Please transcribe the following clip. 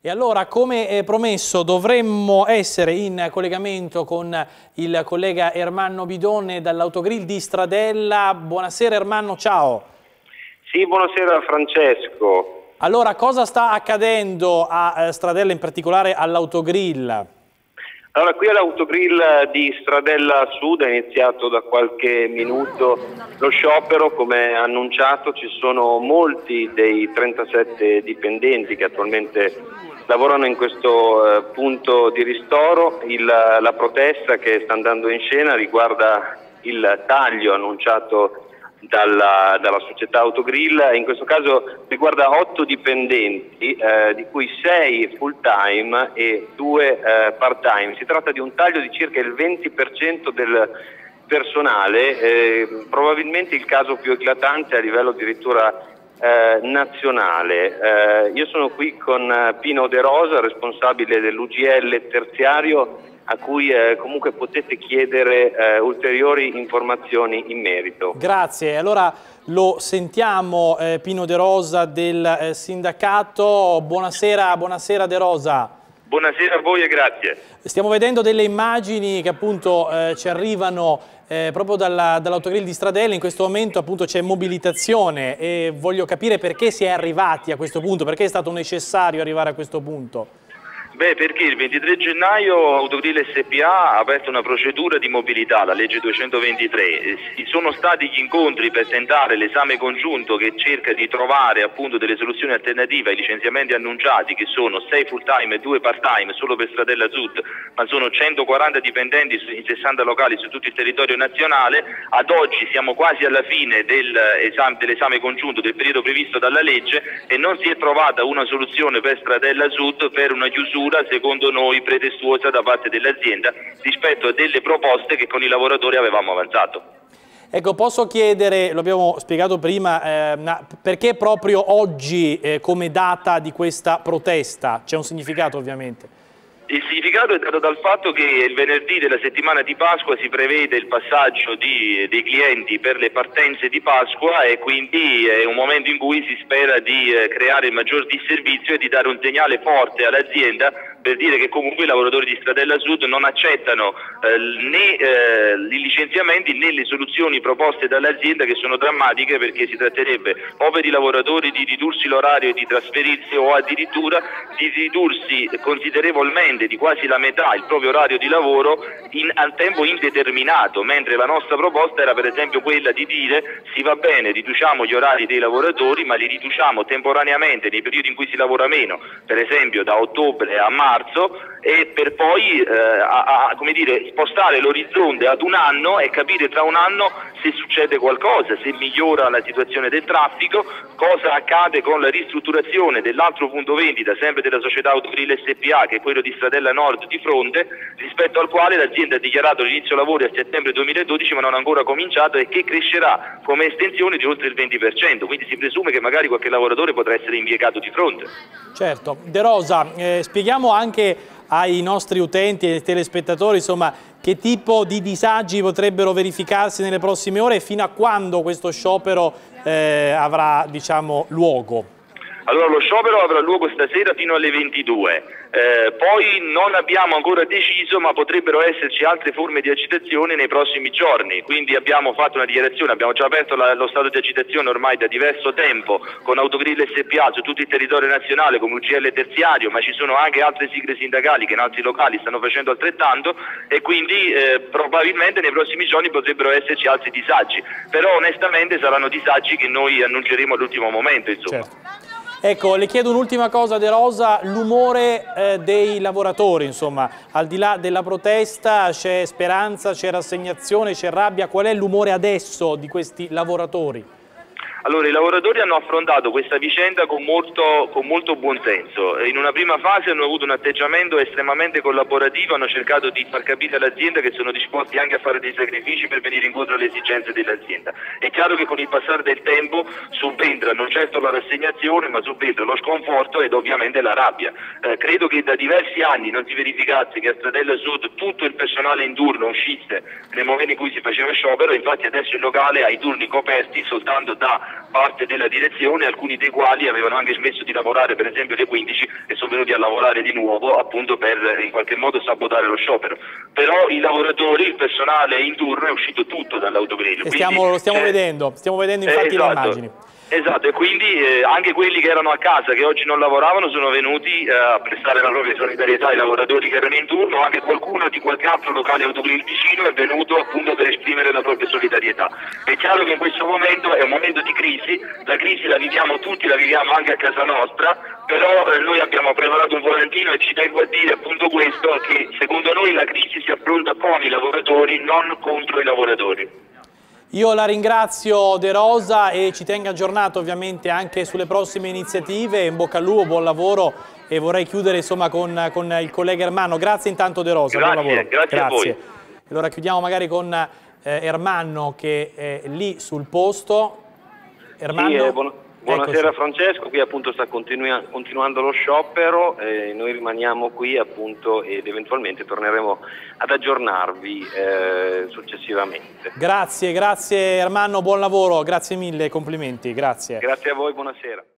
E allora, come promesso, dovremmo essere in collegamento con il collega Ermanno Bidone dall'Autogrill di Stradella. Buonasera Ermanno, ciao. Sì, buonasera Francesco. Allora, cosa sta accadendo a Stradella, in particolare all'Autogrill? Allora, qui all'Autogrill di Stradella Sud è iniziato da qualche minuto lo sciopero. Come annunciato, ci sono molti dei 37 dipendenti che attualmente lavorano in questo punto di ristoro. La protesta che sta andando in scena riguarda il taglio annunciato dalla società Autogrill. In questo caso riguarda 8 dipendenti, di cui 6 full time e 2 part time. Si tratta di un taglio di circa il 20% del personale, probabilmente il caso più eclatante a livello addirittura nazionale. Io sono qui con Pino De Rosa, responsabile dell'UGL terziario, a cui comunque potete chiedere ulteriori informazioni in merito. Grazie. Allora lo sentiamo, Pino De Rosa del sindacato. Buonasera, buonasera De Rosa. Buonasera a voi e grazie. Stiamo vedendo delle immagini che appunto ci arrivano proprio dall'Autogrill di Stradella. In questo momento appunto c'è mobilitazione e voglio capire perché si è arrivati a questo punto, perché è stato necessario arrivare a questo punto. Beh, perché il 23 gennaio Autogrill SPA ha aperto una procedura di mobilità, la legge 223. Ci sono stati gli incontri per tentare l'esame congiunto che cerca di trovare appunto delle soluzioni alternative ai licenziamenti annunciati, che sono 6 full time e 2 part time solo per Stradella Sud, ma sono 140 dipendenti in 60 locali su tutto il territorio nazionale. Ad oggi siamo quasi alla fine dell'esame congiunto del periodo previsto dalla legge e non si è trovata una soluzione per Stradella Sud per una chiusura secondo noi pretestuosa da parte dell'azienda rispetto a delle proposte che con i lavoratori avevamo avanzato. Ecco, posso chiedere, lo abbiamo spiegato prima, perché proprio oggi come data di questa protesta? C'è un significato ovviamente. Il significato è dato dal fatto che il venerdì della settimana di Pasqua si prevede il passaggio dei clienti per le partenze di Pasqua e quindi è un momento in cui si spera di creare il maggior disservizio e di dare un segnale forte all'azienda per dire che comunque i lavoratori di Stradella Sud non accettano né i licenziamenti né le soluzioni proposte dall'azienda, che sono drammatiche, perché si tratterebbe o per i lavoratori di ridursi l'orario e di trasferirsi o addirittura di ridursi considerevolmente di quasi la metà il proprio orario di lavoro a tempo indeterminato, mentre la nostra proposta era per esempio quella di dire si va bene, riduciamo gli orari dei lavoratori, ma li riduciamo temporaneamente nei periodi in cui si lavora meno, per esempio da ottobre a marzo, e per poi come dire, spostare l'orizzonte ad un anno e capire tra un anno se succede qualcosa, se migliora la situazione del traffico, cosa accade con la ristrutturazione dell'altro punto vendita, sempre della società Autogrill SPA, che è quello di Stradella Nord di fronte, rispetto al quale l'azienda ha dichiarato l'inizio lavori a settembre 2012 ma non ha ancora cominciato, e che crescerà come estensione di oltre il 20%, quindi si presume che magari qualche lavoratore potrà essere impiegato di fronte. Certo. De Rosa, spieghiamo anche ai nostri utenti e ai telespettatori, insomma, che tipo di disagi potrebbero verificarsi nelle prossime ore e fino a quando questo sciopero avrà, diciamo, luogo. Allora, lo sciopero avrà luogo stasera fino alle 22, poi non abbiamo ancora deciso, ma potrebbero esserci altre forme di agitazione nei prossimi giorni, quindi abbiamo fatto una dichiarazione, abbiamo già aperto lo stato di agitazione ormai da diverso tempo con Autogrill SPA su tutto il territorio nazionale come UGL terziario, ma ci sono anche altre sigle sindacali che in altri locali stanno facendo altrettanto, e quindi probabilmente nei prossimi giorni potrebbero esserci altri disagi, però onestamente saranno disagi che noi annunceremo all'ultimo momento, insomma. Certo. Ecco, le chiedo un'ultima cosa, De Rosa, l'umore dei lavoratori, insomma, al di là della protesta c'è speranza, c'è rassegnazione, c'è rabbia, qual è l'umore adesso di questi lavoratori? Allora, i lavoratori hanno affrontato questa vicenda con molto buon senso. In una prima fase hanno avuto un atteggiamento estremamente collaborativo, hanno cercato di far capire all'azienda che sono disposti anche a fare dei sacrifici per venire incontro alle esigenze dell'azienda. È chiaro che con il passare del tempo subentra non certo la rassegnazione, ma subentra lo sconforto ed ovviamente la rabbia. Credo che da diversi anni non si verificasse che a Stradella Sud tutto il personale in turno uscisse nel momento in cui si faceva sciopero, infatti adesso il locale ha i turni coperti soltanto da parte della direzione, alcuni dei quali avevano anche smesso di lavorare per esempio alle 15 e sono venuti a lavorare di nuovo appunto per in qualche modo sabotare lo sciopero. Però i lavoratori, il personale in turno è uscito tutto dall'autogrill. Lo stiamo vedendo infatti le immagini. Esatto, e quindi anche quelli che erano a casa, che oggi non lavoravano, sono venuti a prestare la propria solidarietà ai lavoratori che erano in turno, anche qualcuno di qualche altro locale autogrill vicino è venuto appunto per esprimere la propria solidarietà. È chiaro che in questo momento è un momento di crisi, la crisi la viviamo tutti, la viviamo anche a casa nostra, però noi abbiamo preparato un volantino e ci tengo a dire appunto questo, che secondo noi la crisi si affronta con i lavoratori, non contro i lavoratori. Io la ringrazio De Rosa e ci tengo aggiornato ovviamente anche sulle prossime iniziative. In bocca al lupo, buon lavoro, e vorrei chiudere insomma con il collega Ermanno. Grazie intanto De Rosa, buon lavoro. Grazie a voi. Allora chiudiamo magari con Ermanno che è lì sul posto. Ermanno? Sì, buonasera Francesco, qui appunto sta continuando lo sciopero, noi rimaniamo qui appunto ed eventualmente torneremo ad aggiornarvi successivamente. Grazie Ermanno, buon lavoro, grazie mille, complimenti, grazie. Grazie a voi, buonasera.